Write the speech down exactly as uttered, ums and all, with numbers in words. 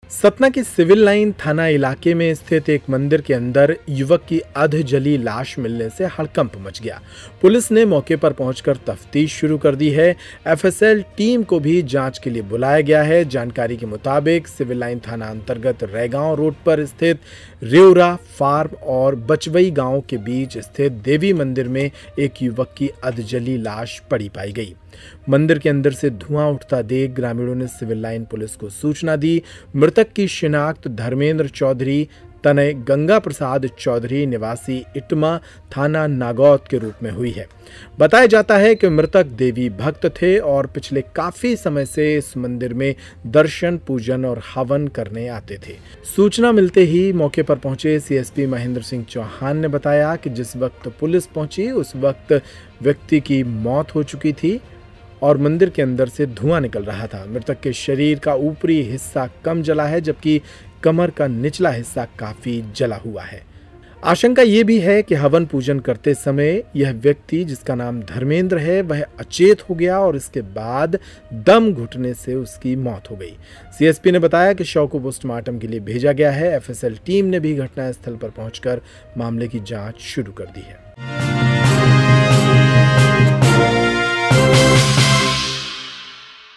सतना के civil line थाना इलाके में स्थित एक मंदिर के अंदर युवक की अध जली लाश मिलने से हड़कंप मच गया। पुलिस ने मौके पर पहुंचकर तफ्तीश शुरू कर दी है। एफएसएल टीम को भी जांच के लिए बुलाया गया है। जानकारी के मुताबिक सिविल लाइन थाना अंतर्गत रैगांव रोड पर स्थित रेउरा फार्म और बचवई गांव के बीच स्थित देवी मंदिर में एक युवक की अध जली लाश पड़ी पाई गई। मंदिर के अंदर से धुआं उठता देख ग्रामीणों ने सिविल लाइन पुलिस को सूचना दी। मृतक की शिनाख्त धर्मेंद्र चौधरी तनय गंगा प्रसाद चौधरी निवासी इटमा थाना नागौद के रूप में हुई है। बताया जाता है कि मृतक देवी भक्त थे और पिछले काफी समय से इस मंदिर में दर्शन पूजन और हवन करने आते थे। सूचना मिलते ही मौके पर पहुंचे सीएसपी महेंद्र सिंह चौहान ने बताया कि जिस वक्त पुलिस पहुंची उस वक्त व्यक्ति की मौत हो चुकी थी और मंदिर के अंदर से धुआं निकल रहा था। मृतक के शरीर का ऊपरी हिस्सा कम जला है जबकि कमर का निचला हिस्सा काफी जला हुआ है। आशंका ये भी है कि हवन पूजन करते समय यह व्यक्ति जिसका नाम धर्मेंद्र है वह अचेत हो गया और इसके बाद दम घुटने से उसकी मौत हो गई। सीएसपी ने बताया कि शव को पोस्टमार्टम के लिए भेजा गया है। एफएसएल टीम ने भी घटनास्थल पर पहुंचकर मामले की जांच शुरू कर दी है।